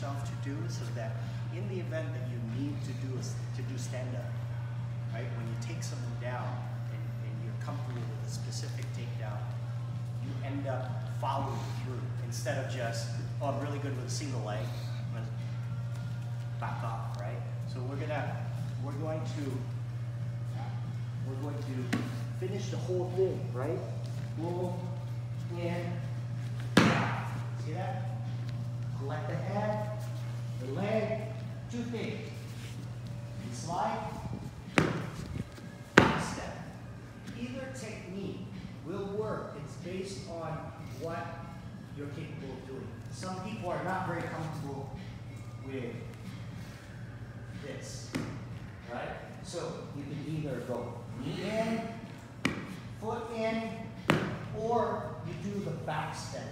yourself to do so that in the event that you need to do stand-up, right? When you take someone down and you're comfortable with a specific takedown, you end up following through instead of just, oh, I'm really good with a single leg, I'm gonna back off, right? So we're going to finish the whole thing, right? Boom, in, down. See that? Collect the head, the leg, two things. You slide, step. Either technique will work. It's based on what you're capable of doing. Some people are not very comfortable with this, right? So you can either go knee in, foot in, or you do the back step.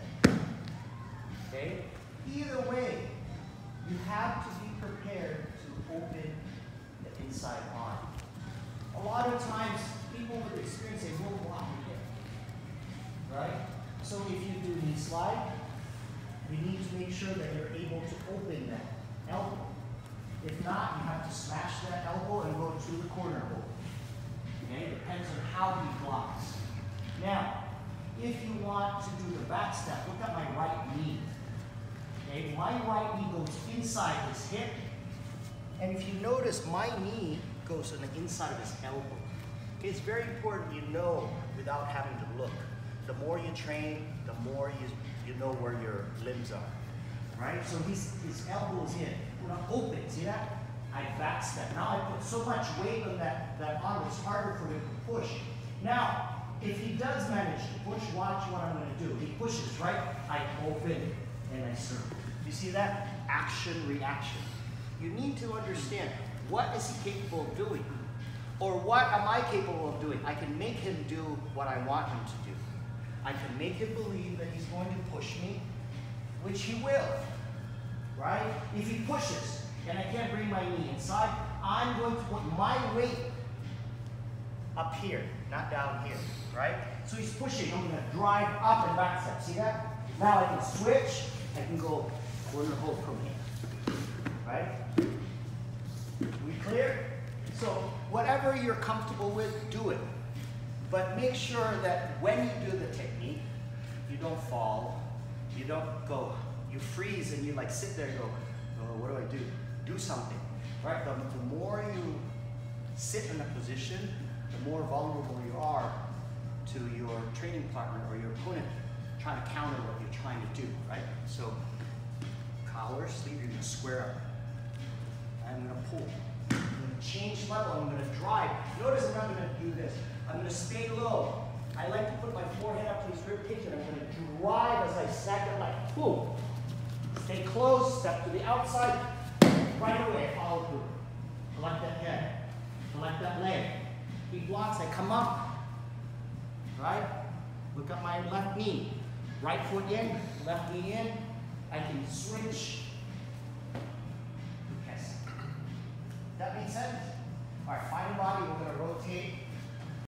Okay? Either way, you have to be prepared to open the inside arm. A lot of times, people with experience, they will block your hip, right? So if you do knee slide, you need to make sure that you're able to open that elbow. If not, you have to smash that elbow and go to the corner hold. Okay? Depends on how he blocks. Now, if you want to do the back step, look at my right knee. Okay? My right knee goes inside his hip. And if you notice, my knee goes on the inside of his elbow. Okay? It's very important you know without having to look. The more you train, the more you know where your limbs are. Right? So his elbow is in. When I open, see that? I back step. Now I put so much weight on that arm, it's harder for him to push. Now, if he does manage to push, watch what I'm going to do. He pushes, right? I open and I circle. You see that? Action, reaction. You need to understand, what is he capable of doing? Or what am I capable of doing? I can make him do what I want him to do. I can make him believe that he's going to push me, which he will. Right? If he pushes and I can't bring my knee inside, I'm going to put my weight up here, not down here. Right? So he's pushing. I'm going to drive up and back step. See that? Now I can switch. I can go corner hold from here. Right? We clear? So whatever you're comfortable with, do it. But make sure that when you do the technique, you don't fall. You don't go. You freeze and you like sit there and go, oh, what do I do? Do something, right? The more you sit in a position, the more vulnerable you are to your training partner or your opponent trying to counter what you're trying to do, right? So, collar, sleeve, you're gonna square up. I'm gonna pull. I'm gonna change level, I'm gonna drive. Notice I'm not gonna do this. I'm gonna stay low. I like to put my forehead up to his rib cage and I'm gonna drive as I sack it like, boom. Stay close, step to the outside, right away, follow through. Collect that head, collect that leg. He blocks, I come up, right? Look at my left knee. Right foot in, left knee in. I can switch. Yes. That makes sense? All right, final body, we're gonna rotate